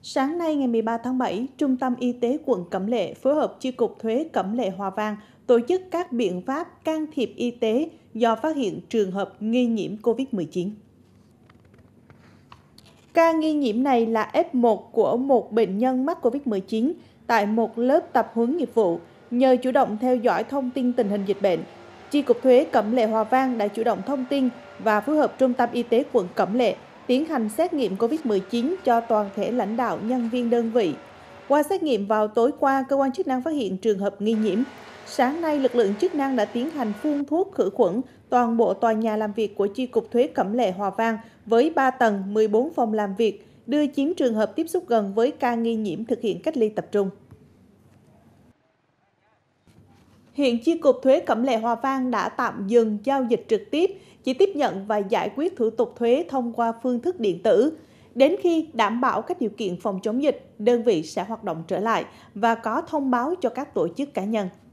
Sáng nay ngày 13 tháng 7, Trung tâm Y tế quận Cẩm Lệ phối hợp Chi cục thuế Cẩm Lệ Hòa Vang tổ chức các biện pháp can thiệp y tế do phát hiện trường hợp nghi nhiễm COVID-19. Ca nghi nhiễm này là F1 của một bệnh nhân mắc COVID-19 tại một lớp tập huấn nghiệp vụ. Nhờ chủ động theo dõi thông tin tình hình dịch bệnh, Chi cục thuế Cẩm Lệ Hòa Vang đã chủ động thông tin và phối hợp Trung tâm Y tế quận Cẩm Lệ tiến hành xét nghiệm COVID-19 cho toàn thể lãnh đạo nhân viên đơn vị. Qua xét nghiệm vào tối qua, cơ quan chức năng phát hiện trường hợp nghi nhiễm. Sáng nay, lực lượng chức năng đã tiến hành phun thuốc khử khuẩn toàn bộ tòa nhà làm việc của Chi cục thuế Cẩm Lệ Hòa Vang với 3 tầng, 14 phòng làm việc, đưa 9 trường hợp tiếp xúc gần với ca nghi nhiễm thực hiện cách ly tập trung. Hiện Chi cục thuế Cẩm Lệ Hòa Vang đã tạm dừng giao dịch trực tiếp, chỉ tiếp nhận và giải quyết thủ tục thuế thông qua phương thức điện tử. Đến khi đảm bảo các điều kiện phòng chống dịch, đơn vị sẽ hoạt động trở lại và có thông báo cho các tổ chức cá nhân.